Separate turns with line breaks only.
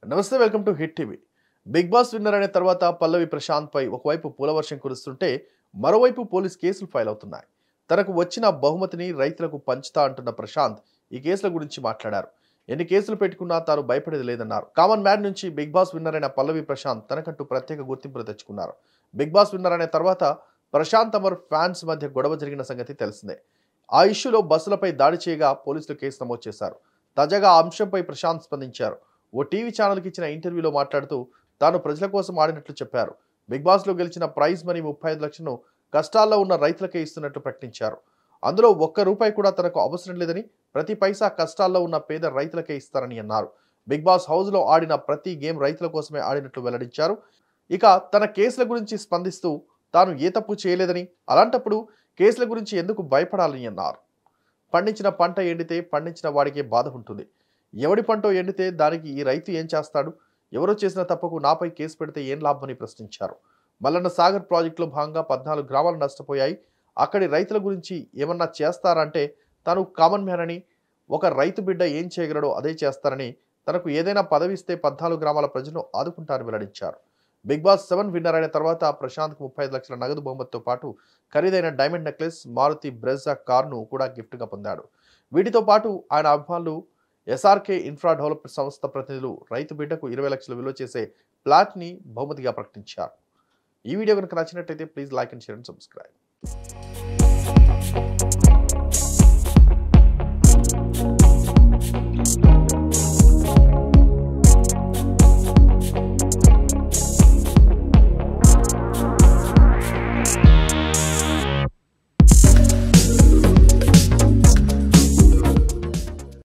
నమస్తే, welcome to hit TV. Big boss winner అయిన తర్వాత పల్లవి ప్రశాంత్ పై ఒకవైపు పూలవర్షం కురుస్తుంటే మరోవైపు పోలీస్ కేసులు ఫైల్ అవుతున్నాయి. తనకు వచ్చిన బహుమతిని రైతులకు పంచుతా అంటున్న ప్రశాంత్ ఈ కేసుల గురించి మాట్లాడారు. ఎన్ని కేసులు పెట్టుకున్నా తాను భయపడేది లేదన్నారు. కామన్ మ్యాన్ నుంచి బిగ్ బాస్ విన్నర్ అయిన పల్లవి ప్రశాంత్ తనకంటూ ప్రత్యేక గుర్తింపును తెచ్చుకున్నారు. బిగ్ బాస్ విన్నర్ అయిన తర్వాత ప్రశాంత్ అమర్ ఫ్యాన్స్ మధ్య గొడవ జరిగిన సంగతి తెలిసిందే. ఆ ఇష్యూలో బస్సులపై దాడి చేయగా పోలీసులు కేసు నమోదు చేశారు. తాజాగా ఆ అంశంపై ప్రశాంత్ స్పందించారు. ఓ టీవీ ఛానల్కి ఇచ్చిన ఇంటర్వ్యూలో మాట్లాడుతూ తాను ప్రజల కోసం ఆడినట్లు చెప్పారు. బిగ్ బాస్లో గెలిచిన ప్రైజ్ మనీ 35 లక్షలను కష్టాల్లో ఉన్న రైతులకే ఇస్తున్నట్లు ప్రకటించారు. అందులో ఒక్క రూపాయి కూడా తనకు అవసరం లేదని, ప్రతి పైసా కష్టాల్లో ఉన్న పేద రైతులకే ఇస్తారని అన్నారు. బిగ్ బాస్ హౌస్లో ఆడిన ప్రతి గేమ్ రైతుల కోసమే ఆడినట్లు వెల్లడించారు. ఇక తన కేసుల గురించి స్పందిస్తూ తాను ఏ తప్పు చేయలేదని, అలాంటప్పుడు కేసుల గురించి ఎందుకు భయపడాలని అన్నారు. పండించిన పంట ఎండితే పండించిన వాడికే బాధ ఉంటుంది. ఎవడి పంటో ఎండితే దానికి ఈ రైతు ఏం చేస్తాడు? ఎవరో చేసిన తప్పుకు నాపై కేసు పెడితే ఏం లాభమని ప్రశ్నించారు. మల్లన్న సాగర్ ప్రాజెక్టులో భాగంగా 14 గ్రామాలు నష్టపోయాయి. అక్కడి రైతుల గురించి ఏమన్నా చేస్తారంటే తను కామన్ మ్యాన్ అని, ఒక రైతు బిడ్డ ఏం చేయగలడో అదే చేస్తారని, తనకు ఏదైనా పదవి ఇస్తే 14 గ్రామాల ప్రజలను ఆదుకుంటారని వెల్లడించారు. బిగ్ బాస్ 7 విన్నర్ అయిన తర్వాత ప్రశాంత్కు 35 లక్షల నగదు బహుమతితో పాటు ఖరీదైన డైమండ్ నెక్లెస్, మారుతి బ్రెజా కార్ను కూడా గిఫ్ట్గా పొందాడు. వీటితో పాటు ఆయన అభిమానులు ఎస్ఆర్కే ఇన్ఫ్రా డెవలప్ సంస్థ ప్రతినిధులు రైతు బిడ్డకు 20 లక్షలు విలువ చేసే ప్లాట్ని బహుమతిగా ప్రకటించారు. ఈ వీడియో కనుక నచ్చినట్లయితే please like and share and subscribe.